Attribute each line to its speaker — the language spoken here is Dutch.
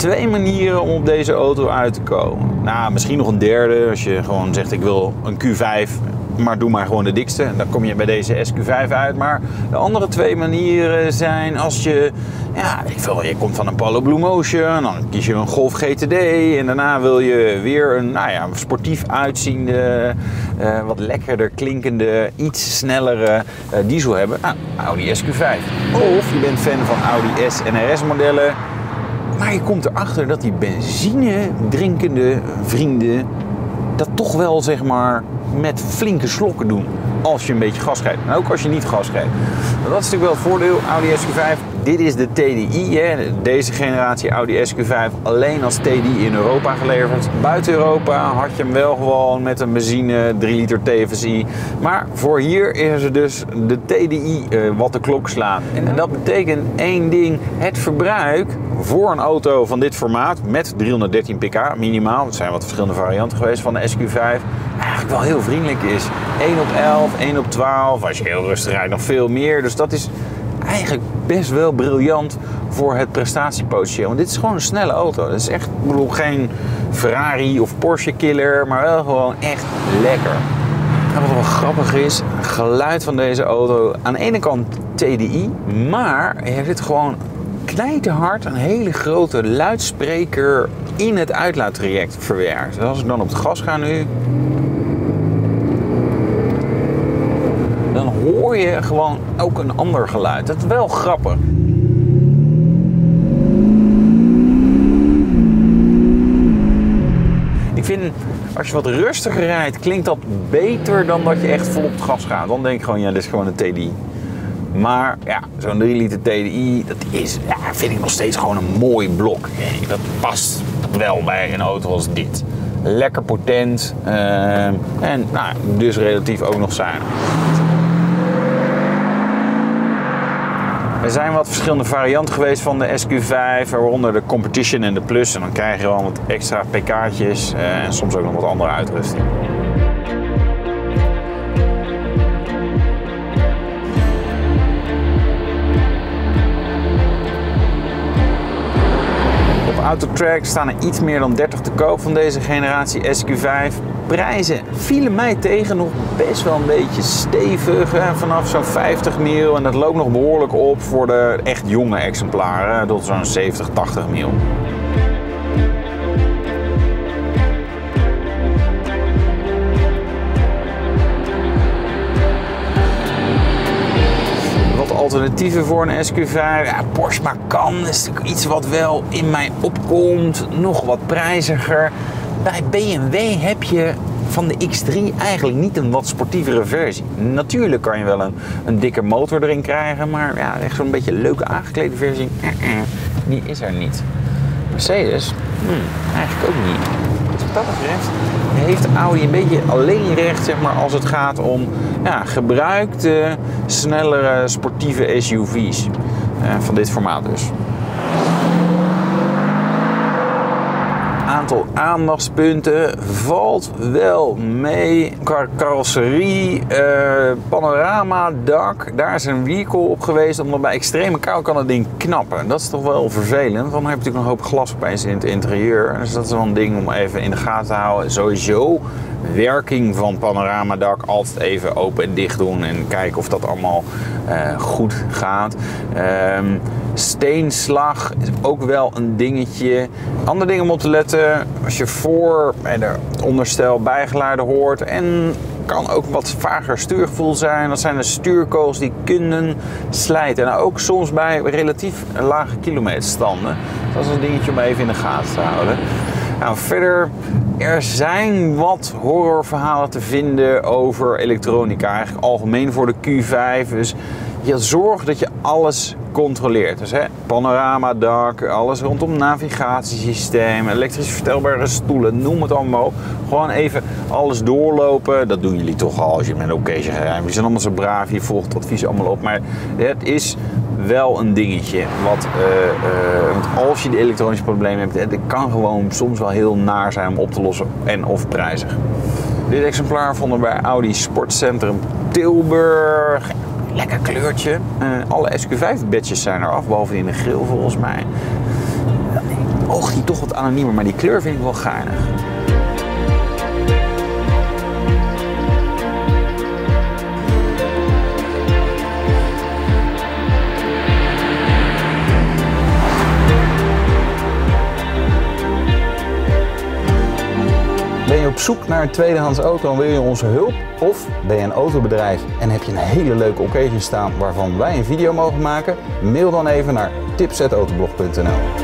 Speaker 1: 2 manieren om op deze auto uit te komen. Nou, misschien nog een derde. Als je gewoon zegt ik wil een Q5, maar doe maar gewoon de dikste. Dan kom je bij deze SQ5 uit. Maar de andere 2 manieren zijn als je... Ja, je komt van een Polo Blue Motion, dan kies je een Golf GTD en daarna wil je weer een sportief uitziende, wat lekkerder klinkende, iets snellere diesel hebben. Nou, Audi SQ5. Of je bent fan van Audi S en RS modellen, maar je komt erachter dat die benzine drinkende vrienden dat toch wel zeg maar met flinke slokken doen als je een beetje gas geeft. En ook als je niet gas geeft. Dat is natuurlijk wel het voordeel. Audi SQ5, dit is de TDI. Hè. Deze generatie Audi SQ5 alleen als TDI in Europa geleverd. Buiten Europa had je hem wel gewoon met een benzine 3 liter TFSI. Maar voor hier is er dus de TDI wat de klok slaat. En dat betekent één ding. Het verbruik voor een auto van dit formaat met 313 pk minimaal. Het zijn wat verschillende varianten geweest van de SQ5. Eigenlijk wel heel vriendelijk is. 1 op 11, 1 op 12. Als je heel rustig rijdt nog veel meer. Dus dat is eigenlijk best wel briljant voor het prestatiepotentieel. Want dit is gewoon een snelle auto. Dat is echt, ik bedoel, geen Ferrari of Porsche killer, maar wel gewoon echt lekker. En wat wel grappig is, het geluid van deze auto, aan de ene kant TDI, maar er zit gewoon knijterhard een hele grote luidspreker in het uitlaattraject verwerkt. Dus als ik dan op het gas ga nu, dan hoor je gewoon ook een ander geluid. Dat is wel grappig. Ik vind, als je wat rustiger rijdt, klinkt dat beter dan dat je echt vol op het gas gaat. Dan denk ik gewoon, ja, dit is gewoon een TDI. Maar ja, zo'n 3 liter TDI, dat is, ja, vind ik nog steeds gewoon een mooi blok. Dat past wel bij een auto als dit. Lekker potent en dus relatief ook nog zuinig. Er zijn wat verschillende varianten geweest van de SQ5, waaronder de Competition en de Plus. En dan krijg je wel wat extra pk'tjes en soms ook nog wat andere uitrusting. Op Autotrack staan er iets meer dan 30 te koop van deze generatie SQ5. Prijzen vielen mij tegen nog best wel een beetje stevig, hè? Vanaf zo'n 50 mil en dat loopt nog behoorlijk op voor de echt jonge exemplaren tot zo'n 70, 80 mil. Alternatieven voor een SQ5, ja, Porsche Macan is natuurlijk iets wat wel in mij opkomt, nog wat prijziger. Bij BMW heb je van de X3 eigenlijk niet een wat sportievere versie. Natuurlijk kan je wel een dikke motor erin krijgen, maar ja, echt zo'n beetje leuke aangeklede versie, die is er niet. Mercedes, eigenlijk ook niet. Wat dat betreft heeft Audi een beetje alleen recht, zeg maar, als het gaat om gebruikte, snellere, sportieve SUV's. Van dit formaat dus. Aantal aandachtspunten valt wel mee. Carrosserie, panorama, dak, daar is een vehicle op geweest, omdat bij extreme kou kan het ding knappen. Dat is toch wel vervelend, want dan heb je natuurlijk een hoop glas opeens in het interieur. Dus dat is wel een ding om even in de gaten te houden. Sowieso werking van panoramadak altijd even open en dicht doen en kijken of dat allemaal goed gaat. Steenslag is ook wel een dingetje. Ander ding om op te letten, als je voor het onderstel bijgeluiden hoort en kan ook wat vager stuurgevoel zijn. Dat zijn de stuurkogels die kunnen slijten. En ook soms bij relatief lage kilometerstanden. Dat is een dingetje om even in de gaten te houden. Nou, verder, er zijn wat horrorverhalen te vinden over elektronica. Eigenlijk algemeen voor de Q5. Dus je zorgt dat je alles controleert. Dus panoramadak, alles rondom navigatiesysteem, elektrisch verstelbare stoelen, noem het allemaal op. Gewoon even alles doorlopen. Dat doen jullie toch al als je met een occasion gaat rijden. We zijn allemaal zo braaf, je volgt het advies allemaal op. Maar het is wel een dingetje. Want als je de elektronische problemen hebt, het kan gewoon soms wel heel naar zijn om op te lossen en of prijzig. Dit exemplaar vonden we bij Audi Sportcentrum Tilburg. Lekker kleurtje. Alle SQ5 badges zijn eraf, behalve in de grill volgens mij. oogt hij toch wat anoniemer, maar die kleur vind ik wel geinig. Ben je op zoek naar een tweedehands auto en wil je onze hulp? Of ben je een autobedrijf en heb je een hele leuke occasion staan waarvan wij een video mogen maken? Mail dan even naar tips@autoblog.nl.